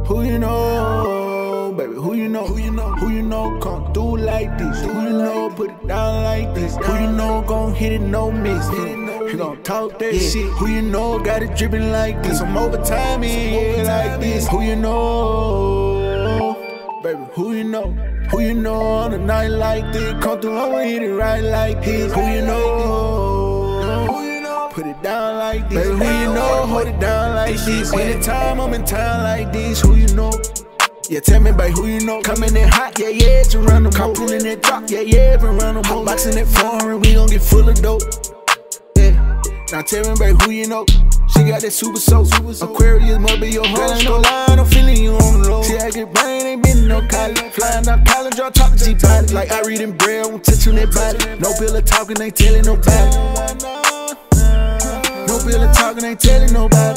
Who you know, baby? Who you know? Who you know come through like this? Who you know put it down like this? Who you know gon' hit it no miss? He gon' talk that shit. Who you know got it drippin' like this? I'm overtime in like this. Who you know, baby? Who you know? Who you know on a night like this? Come through, I'ma hit it right like this. Who you know? Put it down like this. Baby, who you know? Hold it down like this. Anytime I'm in town like this, who you know? Yeah, tell me, baby, who you know? Coming in hot, yeah, yeah, Geronimo. Caught pulling that drop, yeah, yeah, Geronimo. Boxing that foreign, we gon' get full of dope. Yeah, now tell me, baby, who you know? She got that super soap. Aquarius must be your home. Ain't no line, I'm feeling you on the low. See, I get brain, ain't been no college. Flying down college, y'all talking G-body. Like I read in braille, won't touch on that body. No bill of talking, ain't telling nobody. No bill of talking, ain't telling nobody.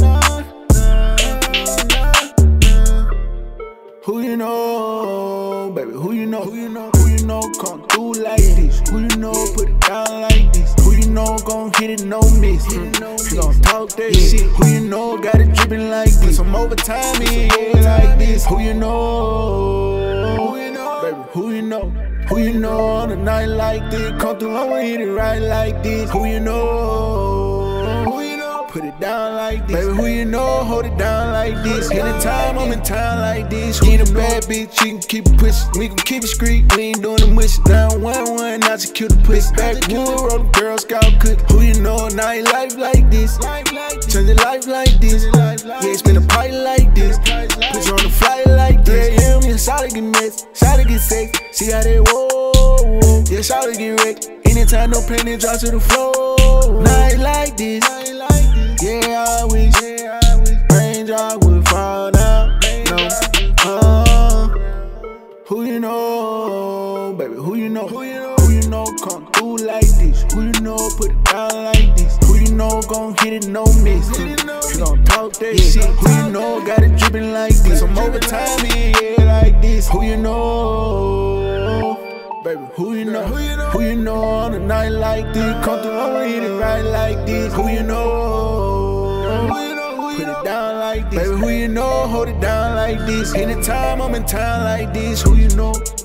Who you know, baby? Who you know? Who you know come through like this? Who you know put it down like this? Who you know gon' hit it no miss? He gon' talk that shit. Who you know got it drippin' like this? I'm overtime in like this. Who you know, baby? Who you know? Who you know on a night like this? Come through, I'ma hit it right like this. Who you know? Put it down like this. Baby, who you know, hold it down like this. Anytime I'm in town like this. Get a bad bitch, you can keep it pushing. We gon' keep it street, we ain't doing the mush. 911, not to kill the pussy. Backwood, roll the Girl Scout cook. Who you know, a night life like this. Change your life like this. Yeah, spin a party like this. Put you on the flight like this. Yeah, me and Shawty get messy, Shawty get sex. See how they whoa. Yeah, Shawty get wrecked. Anytime no pain, it drops to the floor. Night like this. Yeah, I wish raindrop would fall down. No, who you know, baby? Who you know? Who you know come through like this? Who you know put it down like this? Who you know gon' hit it no miss? He gon' talk that shit. Who you know got it drippin' like this? I'm overtime in yeah like this. Who you know, baby? Who you know? Who you know on a night like this? Come through, I'ma hit it right like this. Who you know? Put it down like this. Baby, who you know? Hold it down like this. Anytime I'm in town like this. Who you know?